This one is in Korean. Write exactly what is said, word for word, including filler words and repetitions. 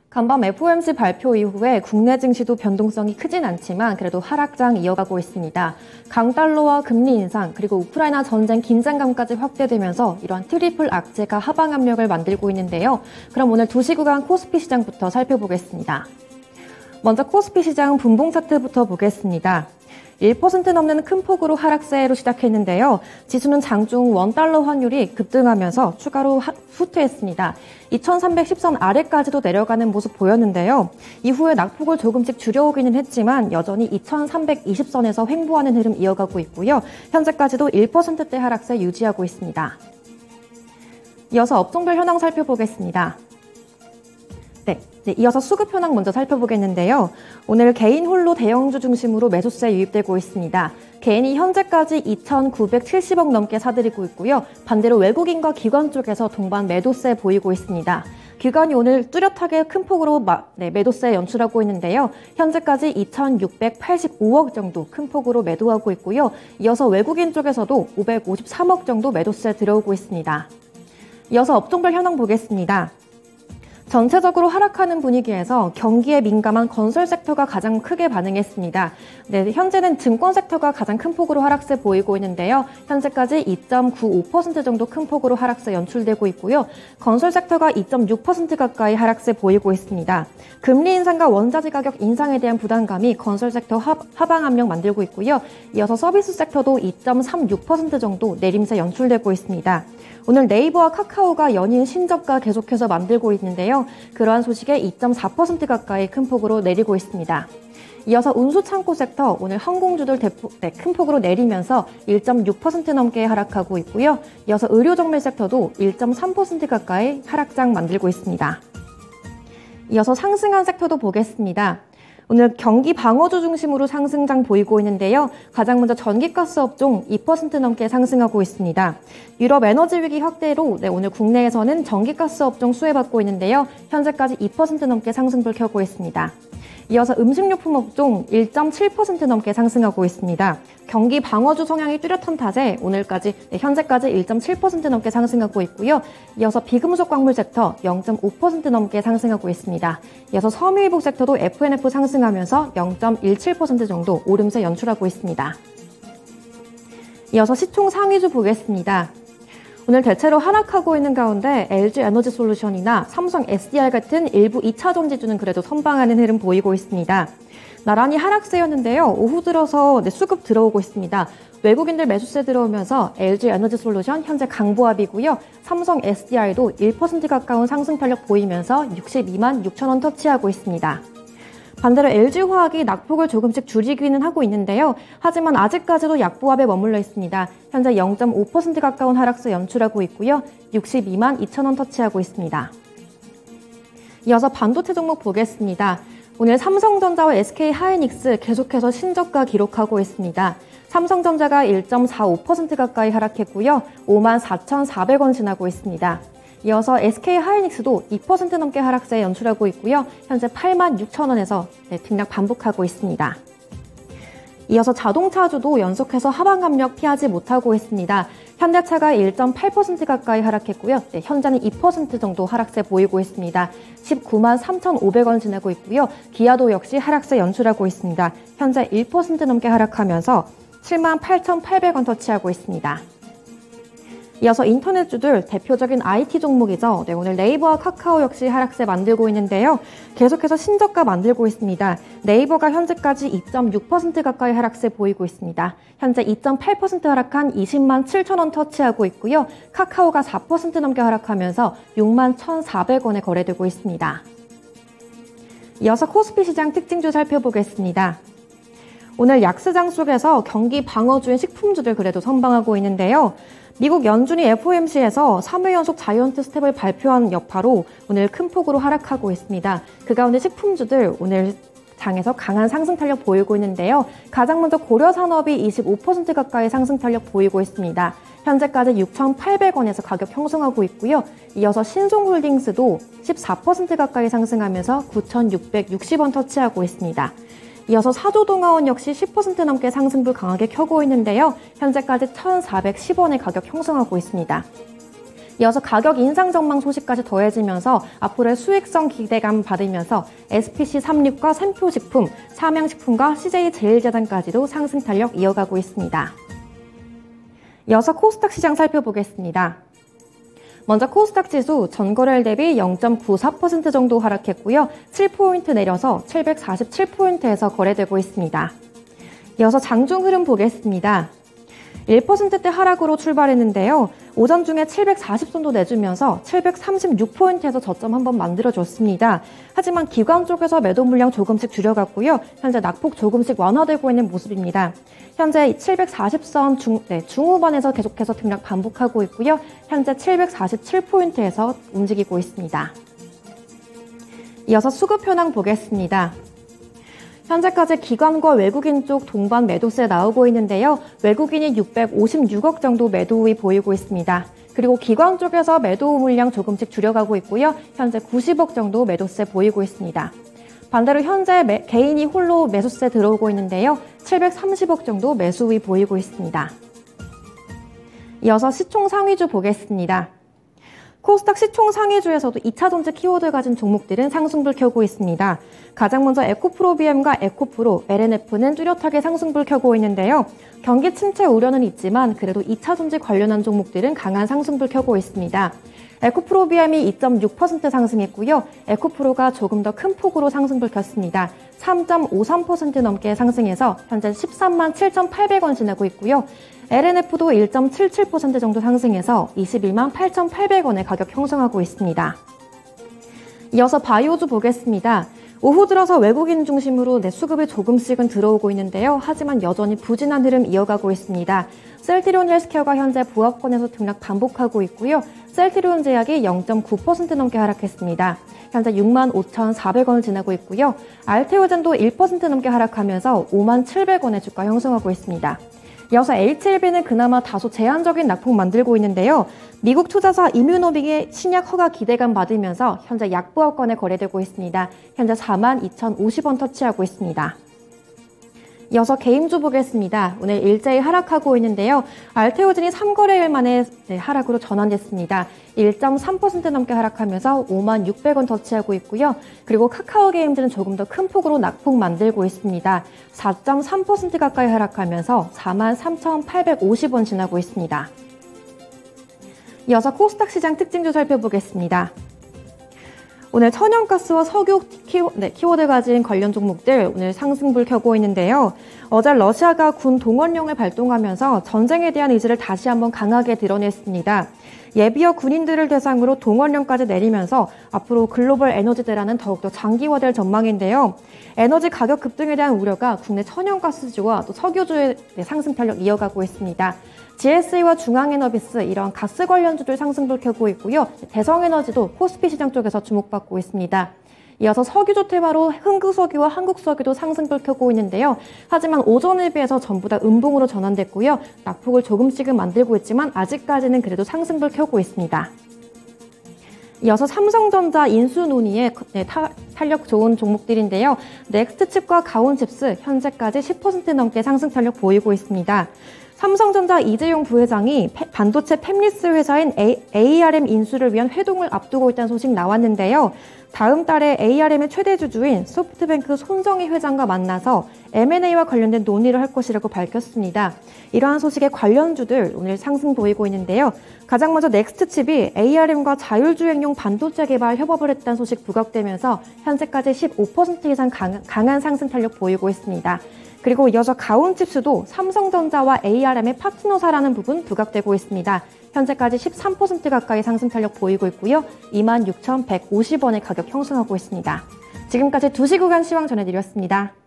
간밤 에프오엠씨 발표 이후에 국내 증시도 변동성이 크진 않지만 그래도 하락장 이어가고 있습니다. 강달러와 금리 인상 그리고 우크라이나 전쟁 긴장감까지 확대되면서 이러한 트리플 악재가 하방 압력을 만들고 있는데요. 그럼 오늘 두 시 구간 코스피 시장부터 살펴보겠습니다. 먼저 코스피 시장 분봉 차트부터 보겠습니다. 일 퍼센트 넘는 큰 폭으로 하락세로 시작했는데요. 지수는 장중 원달러 환율이 급등하면서 추가로 후퇴했습니다. 이천삼백십 선 아래까지도 내려가는 모습 보였는데요. 이후에 낙폭을 조금씩 줄여오기는 했지만 여전히 이천삼백이십 선에서 횡보하는 흐름 이어가고 있고요. 현재까지도 일 퍼센트대 하락세 유지하고 있습니다. 이어서 업종별 현황 살펴보겠습니다. 네, 네, 이어서 수급 현황 먼저 살펴보겠는데요. 오늘 개인 홀로 대형주 중심으로 매수세 유입되고 있습니다. 개인이 현재까지 이천구백칠십억 넘게 사들이고 있고요. 반대로 외국인과 기관 쪽에서 동반 매도세 보이고 있습니다. 기관이 오늘 뚜렷하게 큰 폭으로 마, 네, 매도세 연출하고 있는데요. 현재까지 이천육백팔십오억 정도 큰 폭으로 매도하고 있고요. 이어서 외국인 쪽에서도 오백오십삼억 정도 매도세 들어오고 있습니다. 이어서 업종별 현황 보겠습니다. 전체적으로 하락하는 분위기에서 경기에 민감한 건설 섹터가 가장 크게 반응했습니다. 네, 현재는 증권 섹터가 가장 큰 폭으로 하락세 보이고 있는데요. 현재까지 이 점 구오 퍼센트 정도 큰 폭으로 하락세 연출되고 있고요. 건설 섹터가 이 점 육 퍼센트 가까이 하락세 보이고 있습니다. 금리 인상과 원자재 가격 인상에 대한 부담감이 건설 섹터 하, 하방 압력 만들고 있고요. 이어서 서비스 섹터도 이 점 삼육 퍼센트 정도 내림세 연출되고 있습니다. 오늘 네이버와 카카오가 연이은 신저가 계속해서 만들고 있는데요. 그러한 소식에 이 점 사 퍼센트 가까이 큰 폭으로 내리고 있습니다. 이어서 운수창고 섹터, 오늘 항공주들 대폭, 네, 큰 폭으로 내리면서 일 점 육 퍼센트 넘게 하락하고 있고요. 이어서 의료정밀 섹터도 일 점 삼 퍼센트 가까이 하락장 만들고 있습니다. 이어서 상승한 섹터도 보겠습니다. 오늘 경기 방어주 중심으로 상승장 보이고 있는데요. 가장 먼저 전기가스 업종 이 퍼센트 넘게 상승하고 있습니다. 유럽 에너지 위기 확대로 네, 오늘 국내에서는 전기가스 업종 수혜받고 있는데요. 현재까지 이 퍼센트 넘게 상승불 켜고 있습니다. 이어서 음식료품 업종 일 점 칠 퍼센트 넘게 상승하고 있습니다. 경기 방어주 성향이 뚜렷한 탓에 오늘까지, 네, 현재까지 일 점 칠 퍼센트 넘게 상승하고 있고요. 이어서 비금속 광물 섹터 영 점 오 퍼센트 넘게 상승하고 있습니다. 이어서 섬유유복 섹터도 에프엔에프 상승하면서 영 점 일칠 퍼센트 정도 오름세 연출하고 있습니다. 이어서 시총 상위주 보겠습니다. 오늘 대체로 하락하고 있는 가운데 엘지 에너지솔루션이나 삼성 에스디알 같은 일부 이 차 전지주는 그래도 선방하는 흐름 보이고 있습니다. 나란히 하락세였는데요. 오후 들어서 네, 수급 들어오고 있습니다. 외국인들 매수세 들어오면서 엘지 에너지솔루션 현재 강보합이고요. 삼성 에스디알도 일 퍼센트 가까운 상승 탄력 보이면서 육십이만 육천 원 터치하고 있습니다. 반대로 엘지화학이 낙폭을 조금씩 줄이기는 하고 있는데요. 하지만 아직까지도 약보합에 머물러 있습니다. 현재 영 점 오 퍼센트 가까운 하락세 연출하고 있고요. 육십이만 이천 원 터치하고 있습니다. 이어서 반도체 종목 보겠습니다. 오늘 삼성전자와 에스케이하이닉스 계속해서 신저가 기록하고 있습니다. 삼성전자가 일 점 사오 퍼센트 가까이 하락했고요. 오만 사천사백 원 지나고 있습니다. 이어서 에스케이하이닉스도 이 퍼센트 넘게 하락세 연출하고 있고요. 현재 팔만 육천 원에서 네, 등락 반복하고 있습니다. 이어서 자동차주도 연속해서 하방 압력 피하지 못하고 있습니다. 현대차가 일 점 팔 퍼센트 가까이 하락했고요. 네, 현재는 이 퍼센트 정도 하락세 보이고 있습니다. 십구만 삼천오백 원 지나고 있고요. 기아도 역시 하락세 연출하고 있습니다. 현재 일 퍼센트 넘게 하락하면서 칠만 팔천팔백 원 터치하고 있습니다. 이어서 인터넷주들 대표적인 아이티 종목이죠. 네, 오늘 네이버와 카카오 역시 하락세 만들고 있는데요. 계속해서 신저가 만들고 있습니다. 네이버가 현재까지 이 점 육 퍼센트 가까이 하락세 보이고 있습니다. 현재 이 점 팔 퍼센트 하락한 이십만 칠천 원 터치하고 있고요. 카카오가 사 퍼센트 넘게 하락하면서 육만 천사백 원에 거래되고 있습니다. 이어서 코스피 시장 특징주 살펴보겠습니다. 오늘 약세장 속에서 경기 방어주인 식품주들 그래도 선방하고 있는데요. 미국 연준이 에프오엠씨에서 삼 회 연속 자이언트 스텝을 발표한 여파로 오늘 큰 폭으로 하락하고 있습니다. 그 가운데 식품주들 오늘 장에서 강한 상승 탄력 보이고 있는데요. 가장 먼저 고려산업이 이십오 퍼센트 가까이 상승 탄력 보이고 있습니다. 현재까지 육천팔백 원에서 가격 형성하고 있고요. 이어서 신송홀딩스도 십사 퍼센트 가까이 상승하면서 구천육백육십 원 터치하고 있습니다. 이어서 사조동아원 역시 십 퍼센트 넘게 상승불 강하게 켜고 있는데요. 현재까지 천사백십 원의 가격 형성하고 있습니다. 이어서 가격 인상 전망 소식까지 더해지면서 앞으로의 수익성 기대감 받으면서 에스피씨 삼십육과 샘표식품, 삼양식품과 씨제이제일제당까지도 상승 탄력 이어가고 있습니다. 이어서 코스닥 시장 살펴보겠습니다. 먼저 코스닥 지수 전거래일 대비 영 점 구사 퍼센트 정도 하락했고요. 칠 포인트 내려서 칠백사십칠 포인트에서 거래되고 있습니다. 이어서 장중 흐름 보겠습니다. 일 퍼센트대 하락으로 출발했는데요. 오전 중에 칠백사십 선도 내주면서 칠백삼십육 포인트에서 저점 한번 만들어줬습니다. 하지만 기관 쪽에서 매도 물량 조금씩 줄여갔고요. 현재 낙폭 조금씩 완화되고 있는 모습입니다. 현재 칠백사십 선 중, 네, 중후반에서 계속해서 등락 반복하고 있고요. 현재 칠백사십칠 포인트에서 움직이고 있습니다. 이어서 수급 현황 보겠습니다. 현재까지 기관과 외국인 쪽 동반 매도세 나오고 있는데요. 외국인이 육백오십육억 정도 매도이 보이고 있습니다. 그리고 기관 쪽에서 매도 물량 조금씩 줄여가고 있고요. 현재 구십억 정도 매도세 보이고 있습니다. 반대로 현재 매, 개인이 홀로 매수세 들어오고 있는데요. 칠백삼십억 정도 매수이 보이고 있습니다. 이어서 시총 상위주 보겠습니다. 코스닥 시총 상위주에서도 이차전지 키워드 가진 종목들은 상승불 켜고 있습니다. 가장 먼저 에코프로비엠과 에코프로, 엘엔에프는 뚜렷하게 상승불 켜고 있는데요. 경기 침체 우려는 있지만 그래도 이차전지 관련한 종목들은 강한 상승불 켜고 있습니다. 에코프로비엠이 이 점 육 퍼센트 상승했고요. 에코프로가 조금 더 큰 폭으로 상승불 켰습니다. 삼 점 오삼 퍼센트 넘게 상승해서 현재 십삼만 칠천팔백 원 지나고 있고요. 엘엔에프도 일 점 칠칠 퍼센트 정도 상승해서 이십일만 팔천팔백 원의 가격 형성하고 있습니다. 이어서 바이오주 보겠습니다. 오후 들어서 외국인 중심으로 내 수급이 조금씩은 들어오고 있는데요. 하지만 여전히 부진한 흐름 이어가고 있습니다. 셀트리온 헬스케어가 현재 보합권에서 등락 반복하고 있고요. 셀트리온 제약이 영 점 구 퍼센트 넘게 하락했습니다. 현재 육만 오천사백 원을 지나고 있고요. 알테오젠도 일 퍼센트 넘게 하락하면서 오만 칠백 원의 주가 형성하고 있습니다. 이어서 에이치엘비는 그나마 다소 제한적인 낙폭 만들고 있는데요. 미국 투자사 이뮤노빅의 신약 허가 기대감 받으면서 현재 약보합권에 거래되고 있습니다. 현재 사만 이천오십 원 터치하고 있습니다. 이어서 개인주 보겠습니다. 오늘 일제히 하락하고 있는데요. 알테오젠이 삼 거래일 만에 네, 하락으로 전환됐습니다. 일 점 삼 퍼센트 넘게 하락하면서 오만 육백 원 터치하고 있고요. 그리고 카카오게임즈는 조금 더 큰 폭으로 낙폭 만들고 있습니다. 사 점 삼 퍼센트 가까이 하락하면서 사만 삼천팔백오십 원 지나고 있습니다. 이어서 코스닥 시장 특징주 살펴보겠습니다. 오늘 천연가스와 석유 키워, 네, 키워드 가진 관련 종목들 오늘 상승불 켜고 있는데요. 어제 러시아가 군 동원령을 발동하면서 전쟁에 대한 의지를 다시 한번 강하게 드러냈습니다. 예비역 군인들을 대상으로 동원령까지 내리면서 앞으로 글로벌 에너지 대란은 더욱더 장기화될 전망인데요. 에너지 가격 급등에 대한 우려가 국내 천연가스주와 또 석유주의 상승 탄력 이어가고 있습니다. 지에스이와 중앙에너비스 이런 가스 관련주들 상승불 켜고 있고요. 대성에너지도 코스피 시장 쪽에서 주목받고 있습니다. 이어서 석유주 테마로 흥국석유와 한국석유도 상승불 켜고 있는데요. 하지만 오전에 비해서 전부 다 음봉으로 전환됐고요. 낙폭을 조금씩은 만들고 있지만 아직까지는 그래도 상승불 켜고 있습니다. 이어서 삼성전자 인수 논의에 네, 타, 탄력 좋은 종목들인데요. 넥스트칩과 가온칩스 현재까지 십 퍼센트 넘게 상승 탄력 보이고 있습니다. 삼성전자 이재용 부회장이 반도체 팹리스 회사인 에이알엠 인수를 위한 회동을 앞두고 있다는 소식 나왔는데요. 다음 달에 에이알엠의 최대 주주인 소프트뱅크 손정희 회장과 만나서 엠앤에이와 관련된 논의를 할 것이라고 밝혔습니다. 이러한 소식에 관련주들 오늘 상승 보이고 있는데요. 가장 먼저 넥스트칩이 에이알엠과 자율주행용 반도체 개발 협업을 했다는 소식 부각되면서 현재까지 십오 퍼센트 이상 강, 강한 상승 탄력 보이고 있습니다. 그리고 이어서 가온칩스도 삼성전자와 에이알엠의 파트너사라는 부분 부각되고 있습니다. 현재까지 십삼 퍼센트 가까이 상승 탄력 보이고 있고요. 이만 육천백오십 원의 가격 형성하고 있습니다. 지금까지 두 시 구간 시황 전해드렸습니다.